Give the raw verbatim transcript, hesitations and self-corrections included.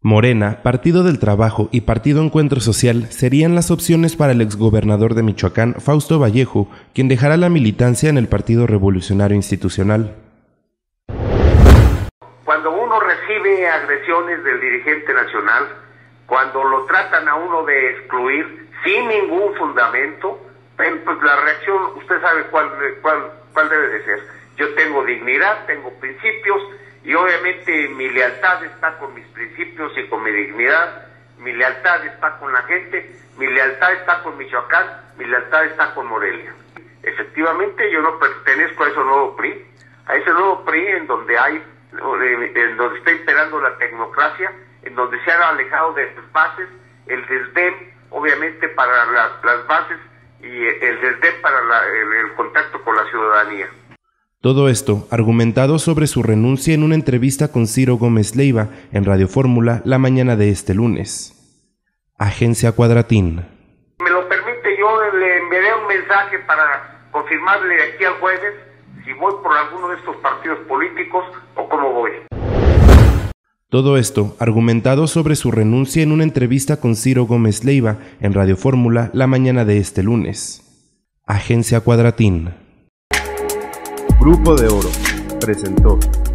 Morena, Partido del Trabajo y Partido Encuentro Social serían las opciones para el exgobernador de Michoacán, Fausto Vallejo, quien dejará la militancia en el Partido Revolucionario Institucional. Cuando uno recibe agresiones del dirigente nacional, cuando lo tratan a uno de excluir sin ningún fundamento, pues la reacción, usted sabe cuál, cuál, cuál debe de ser. Yo tengo dignidad, tengo principios, y obviamente mi lealtad está con mis principios y con mi dignidad, mi lealtad está con la gente, mi lealtad está con Michoacán, mi lealtad está con Morelia. Efectivamente yo no pertenezco a ese nuevo P R I, a ese nuevo P R I en donde hay, en donde está imperando la tecnocracia, en donde se han alejado de las bases, el desdén obviamente para la, las bases y el desdén para la, el, el contacto con la ciudadanía. Todo esto argumentado sobre su renuncia en una entrevista con Ciro Gómez Leiva en Radio Fórmula la mañana de este lunes. Agencia Cuadratín. Me lo permite, yo le enviaré un mensaje para confirmarle aquí al jueves si voy por alguno de estos partidos políticos o cómo voy. Todo esto argumentado sobre su renuncia en una entrevista con Ciro Gómez Leiva en Radio Fórmula la mañana de este lunes. Agencia Cuadratín. Grupo de Oro presentó